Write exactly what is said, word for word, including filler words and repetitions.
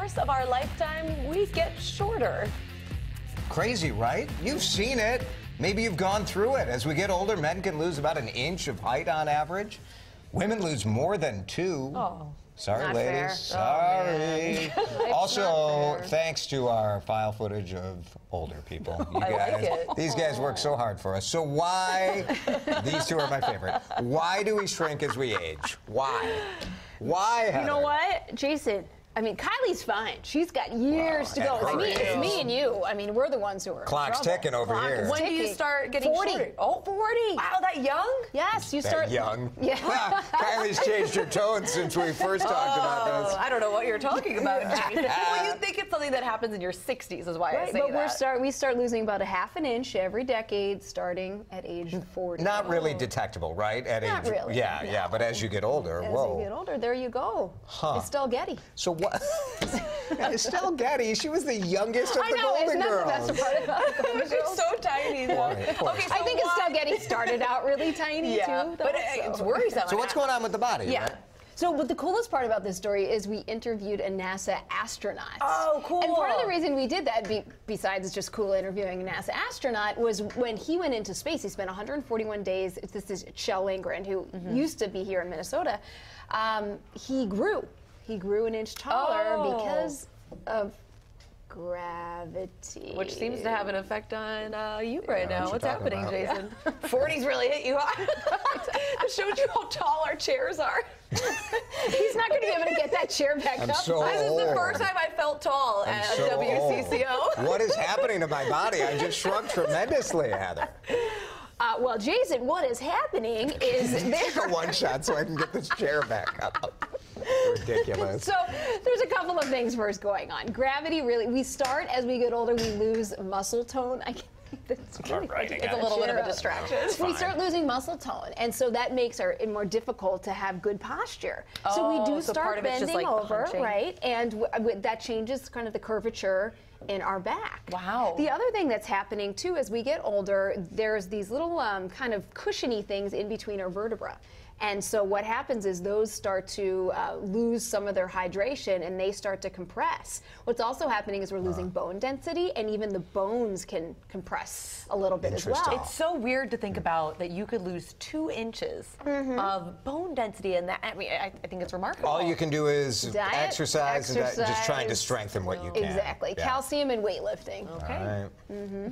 course of our lifetime, we get shorter. Crazy, right? You've seen it. Maybe you've gone through it. As we get older, men can lose about an inch of height on average. Women lose more than two. Oh. Sorry, Not ladies. fair. Sorry. Oh, also, thanks to our file footage of older people. You I guys, like it. These guys work so hard for us. So why, these two are my favorite. Why do we shrink as we age? Why? Why, Heather? You know what, Jason? I mean, Kylie's fine. She's got years to Wow, go. It's and me, her it's is. me and you. I mean, we're the ones who are Clock's in trouble. ticking over Clock here. is When do you ticking. start getting forty. shorter? Oh, forty. wow, that young? Yes, you That start. young. Yeah. Kylie's changed her tone since we first talked about Oh, this. I don't know what you're talking about, Jason. Well, you think it's something that happens in your sixties is why I Right, say but that. we're start, we start losing about a half an inch every decade, starting at age forty. Not really detectable, right? At Not age, really, Yeah, no. yeah, but as you get older, As whoa. you get older, there you go. Huh. Estelle Getty. So what? Estelle Getty, she was the youngest of I the know, Golden isn't that Girls. the best part about the Golden She's Girls? so tiny, though. Poor- poor Okay, so I think why- Estelle Getty started out really tiny, yeah, too. but though, it- it's so. worrisome. So what's going on with the body? Yeah. right? So, but the coolest part about this story is we interviewed a NASA astronaut. Oh, cool. And part of the reason we did that, be, besides just cool interviewing a NASA astronaut, was when he went into space. He spent one hundred forty-one days. This is Kjell Lindgren, who Mm-hmm. used to be here in Minnesota. Um, he grew. He grew an inch taller Oh. because of gravity. Which seems to have an effect on uh, you right Yeah, now. what What's you talking happening, about? Jason? forties really hit you hard. It showed you how tall our chairs are. He's not going to be able to get that chair back I'm up. so This is the old. first time I felt tall I'm at so W C C O. old. What is happening to my body? I just shrunk tremendously, Heather. Uh, well, Jason, what is happening is Take there. a one shot so I can get this chair back up. Ridiculous. So there's a couple of things first going on. Gravity really, we start as we get older, we lose muscle tone. I can't It's, really All right, hard to I get It's a got little that bit of chair a up. distraction. We fine. start losing muscle tone, and so that makes our, it more difficult to have good posture. so we Oh, do so start part of it's just, bending like, over, punching. right? And w- w- that changes kind of the curvature in our back. Wow. The other thing that's happening too, as we get older, there's these little um, kind of cushiony things in between our vertebrae. And so what happens is those start to uh, lose some of their hydration and they start to compress. What's also happening is we're losing bone density, and even the bones can compress a little bit as Interesting. well. It's so weird to think about that you could lose two inches Mm-hmm. of bone density, and that I mean, I, I think it's remarkable. All you can do is Diet, exercise, and that- just trying to exercise. strengthen what you can. Exactly. Yeah. Calcium and weightlifting. Okay. All right.